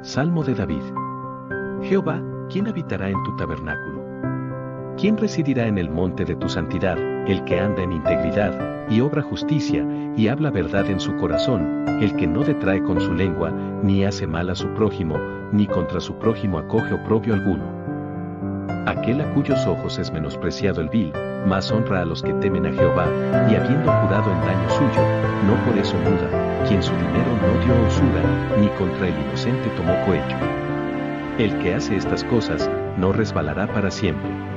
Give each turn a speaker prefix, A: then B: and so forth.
A: Salmo de David. Jehová, ¿quién habitará en tu tabernáculo? ¿Quién residirá en el monte de tu santidad? El que anda en integridad, y obra justicia, y habla verdad en su corazón, el que no detrae con su lengua, ni hace mal a su prójimo, ni contra su prójimo acoge oprobio alguno. Aquel a cuyos ojos es menospreciado el vil, más honra a los que temen a Jehová, y habiendo jurado en daño suyo, no por eso muda, quien su dinero no dio a usura, ni contra el inocente tomó cohecho. El que hace estas cosas, no resbalará para siempre.